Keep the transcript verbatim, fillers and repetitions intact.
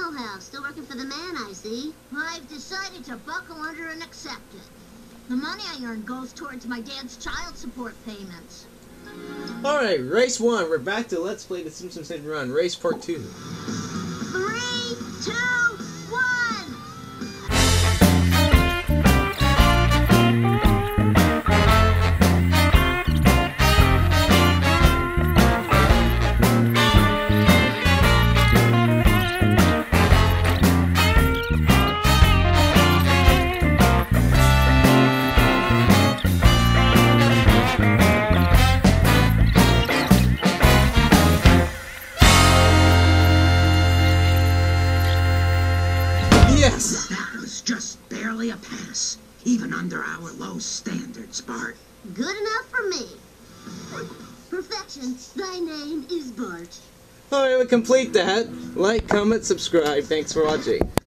know how. Still working for the man, I see. I've decided to buckle under and accept it. The money I earn goes towards my dad's child support payments. Alright, race one. We're back to Let's Play the Simpsons Hit and Run. Race part two. Three, two, one! Yes! That was just barely a pass, even under our low standards, Bart. Good enough for me. Perfection. Thy name is Bart. Alright, we complete that. Like, comment, subscribe. Thanks for watching.